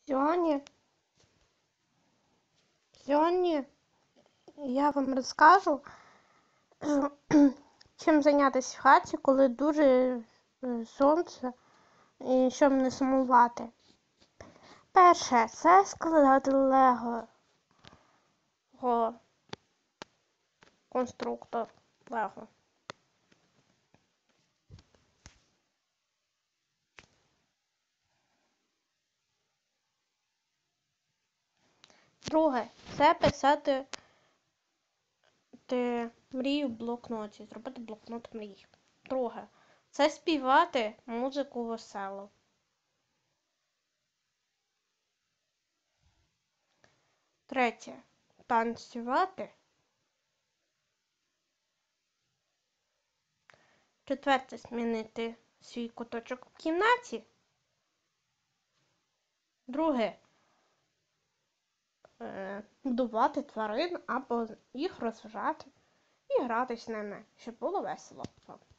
Сьогодні я вам розкажу, чим зайнятися в хаті, коли дуже сонце і щоб не сумувати. Перше, це складати лего конструктор лего. Друге, це писати мрію в блокноті, зробити блокнот мрій. Друге, це співати музику веселу. Третє, танцювати. Четверте, змінити свій куточок в кімнаті. Друге, будувати тварин або їх розважати і гратись з ними, щоб було весело.